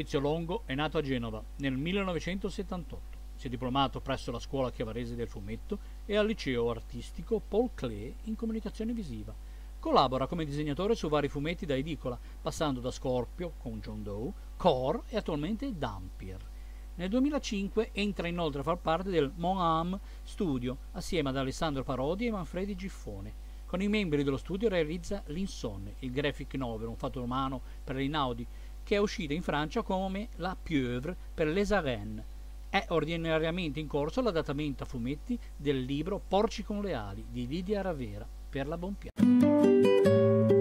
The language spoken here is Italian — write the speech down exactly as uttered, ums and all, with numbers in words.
Maurizio Longo è nato a Genova nel millenovecentosettantotto. Si è diplomato presso la Scuola Chiavarese del Fumetto e al Liceo Artistico Paul Klee in comunicazione visiva. Collabora come disegnatore su vari fumetti da edicola, passando da Scorpio con John Doe, Core e attualmente Dampier. Nel duemilacinque entra inoltre a far parte del Mon-Am Studio, assieme ad Alessandro Parodi e Manfredi Giffone. Con i membri dello studio realizza L'Insonne, il graphic novel, un fatto romano per l'Einaudi, che è uscita in Francia come La Pieuvre per Les Arènes. È ordinariamente in corso l'adattamento a fumetti del libro Porci con le ali di Lidia Ravera per la Bonpiano.